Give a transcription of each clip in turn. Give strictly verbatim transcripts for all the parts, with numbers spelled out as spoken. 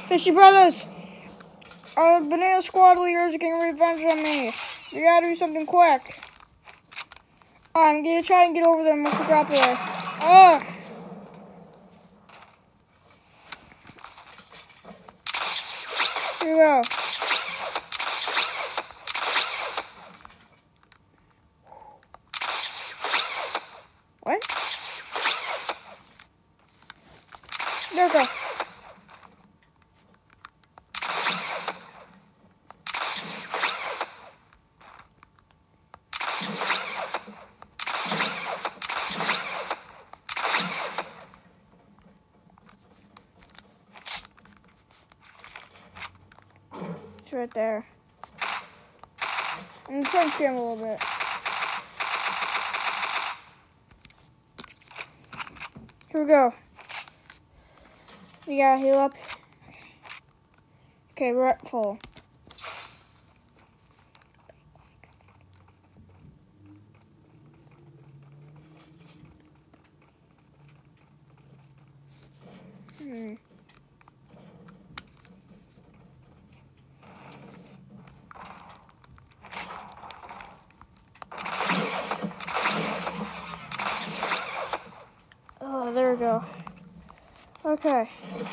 Fishy Brothers! Our Banana Squad leaders are getting revenge on me. You gotta do something quick. I'm gonna try and get over there with the grappler. Ugh! Here we go. What? There we go. It's right there. I'm trying to scram a little bit. Here we go. We gotta heal up. Okay, we're at full. Hmm. Oh, there we go. Okay.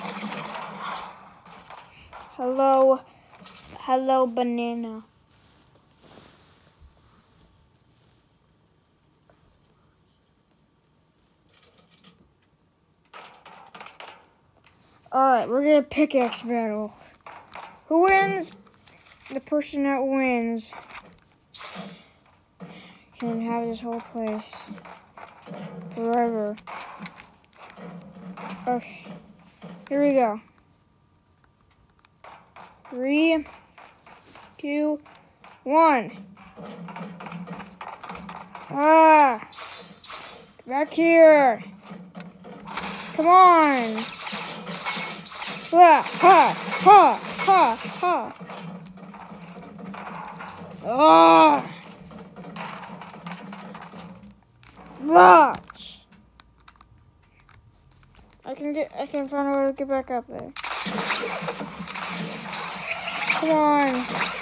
Hello. Hello, banana. Alright, we're gonna pickaxe battle. Who wins? The person that wins can have this whole place forever. Okay, here we go. Three, two, one. Ah, back here. Come on. Ah, ha, ha, ha, ha. Ah. Watch. I can get, I can find a way to get back up there. Come on.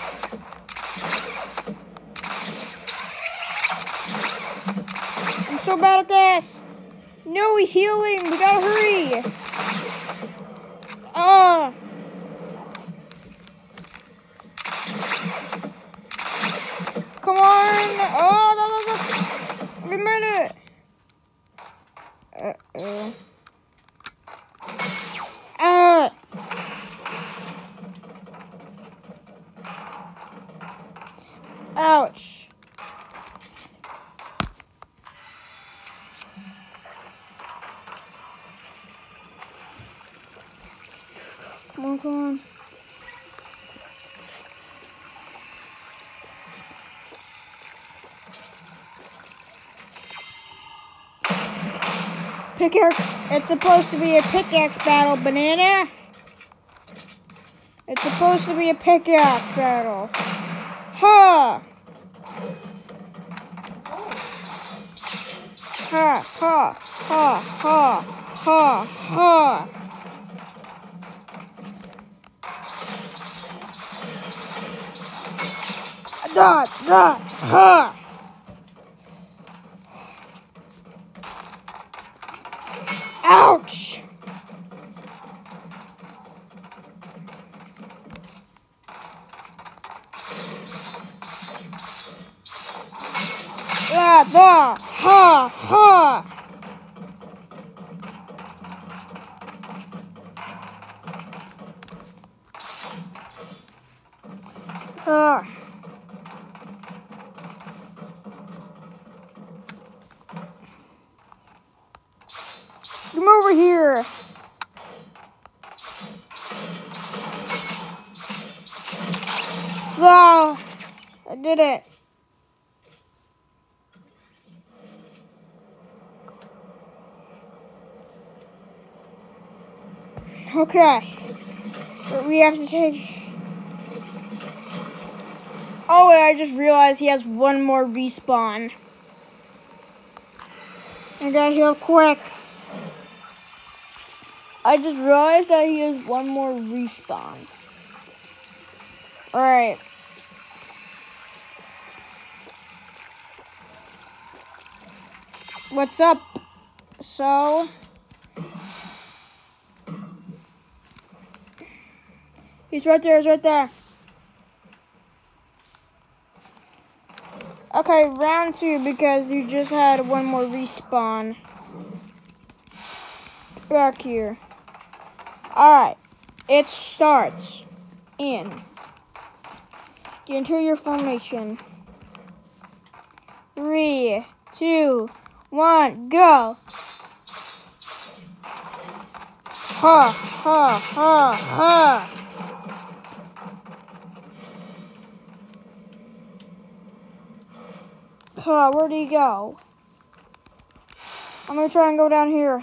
I'm so bad at this. No, he's healing. We gotta hurry. Ah. Come on. Oh, no, no, no. We made it. Uh-oh. Ah. Ouch. Come on, come on. Pickaxe. It's supposed to be a pickaxe battle, banana. It's supposed to be a pickaxe battle. Ha! Ha, ha, ha, ha, ha, ha. Da, da, ha. Ouch! Da, da, ha, ha. Ah. Come over here. Wow, I did it. Okay, but we have to take... Oh, wait, I just realized he has one more respawn. I gotta heal quick. I I just realized that he has one more respawn. Alright. What's up? So... He's right there, he's right there. Okay, round two because you just had one more respawn. Back here. Alright, it starts in. Get into your formation. Three, two, one, go. Ha, ha, ha, ha. Huh, where'd he go? I'm gonna try and go down here.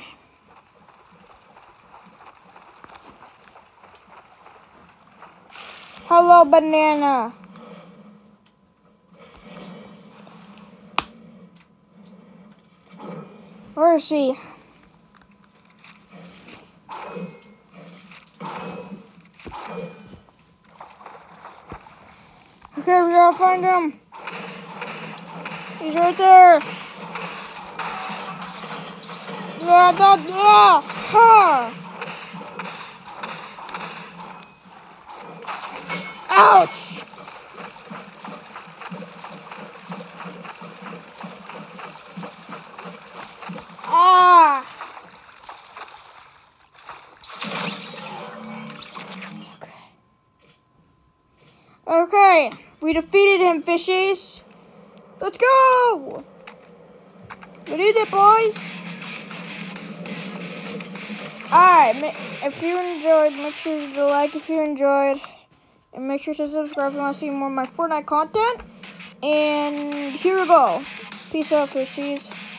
Hello, banana. Where is she? Okay, we gotta find him. He's right there. Da, da, da. Ha. Ouch. Ah. Okay, we defeated him, fishies. Let's go! We did it, boys! Alright, if you enjoyed, make sure to like if you enjoyed. And make sure to subscribe if you want to see more of my Fortnite content. And here we go. Peace out, fishies.